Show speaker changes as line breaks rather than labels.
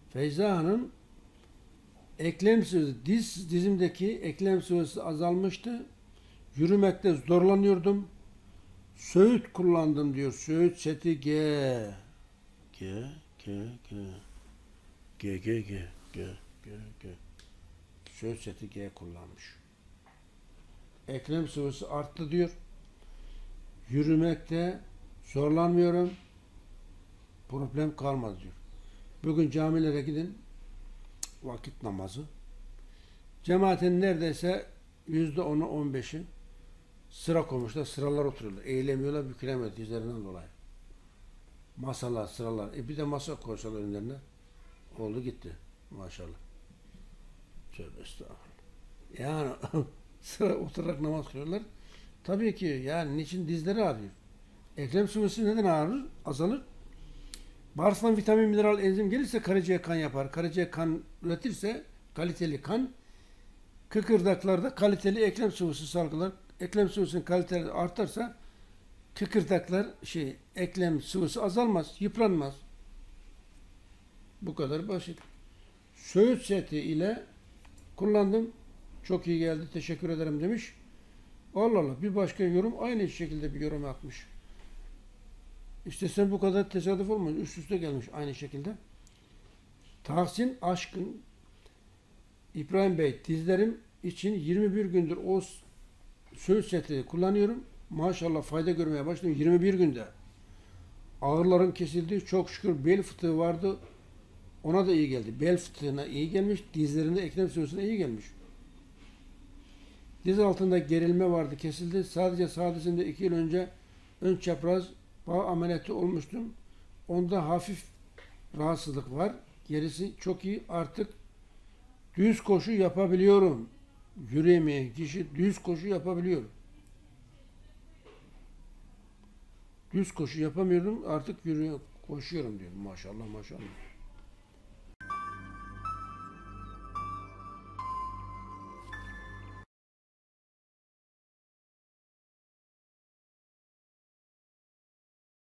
Feyza Hanım eklem sıvısı, dizimdeki eklem sıvısı azalmıştı. Yürümekte zorlanıyordum. Söğüt kullandım diyor. Söğüt seti G. G, G, G. G, G, G, G, G, G. Söğüt seti G kullanmış. Eklem sıvısı arttı diyor. Yürümekte zorlanmıyorum. Problem kalmaz diyor. Bugün camilere gidin. Vakit namazı. Cemaatin neredeyse %10'u 15'i sıra koymuşlar. Sıralar oturuyorlar. Eğilemiyorlar, bükülemiyorlar dizlerinden dolayı. Masalar, sıralar. Bir de masa koysalar önlerine. Oldu gitti. Maşallah. Tövbe estağfurullah. Yani sıra oturarak namaz kılıyorlar. Tabii ki yani niçin dizleri ağrıyor? Eklem sıvısı neden ağrır? Azalır. Bağırsaktan vitamin, mineral, enzim gelirse karaciğer kan yapar. Karaciğer kan üretirse kaliteli kan, kıkırdaklarda kaliteli eklem sıvısı salgılar. Eklem sıvısının kalitesi artarsa kıkırdaklar eklem sıvısı azalmaz, yıpranmaz. Bu kadar basit. Söğüt seti ile kullandım. Çok iyi geldi. Teşekkür ederim demiş. Allah Allah. Bir başka yorum aynı şekilde bir yorum yapmış. İşte sen bu kadar tesadüf olmaz. Üst üste gelmiş aynı şekilde. Tahsin Aşkın İbrahim Bey, dizlerim için 21 gündür o söğüt seti kullanıyorum. Maşallah fayda görmeye başladım 21 günde. Ağrılarım kesildi. Çok şükür bel fıtığı vardı. Ona da iyi geldi. Bel fıtığına iyi gelmiş. Dizlerinde eklem sıvısına iyi gelmiş. Diz altında gerilme vardı. Kesildi. Sadece sağ dizimde 2 yıl önce ön çapraz bağ ameliyatı olmuştum. Onda hafif rahatsızlık var. Gerisi çok iyi. Artık düz koşu yapabiliyorum. Yürüyemeyen kişi düz koşu yapabiliyor. Düz koşu yapamıyordum. Artık koşuyorum diyor. Maşallah maşallah.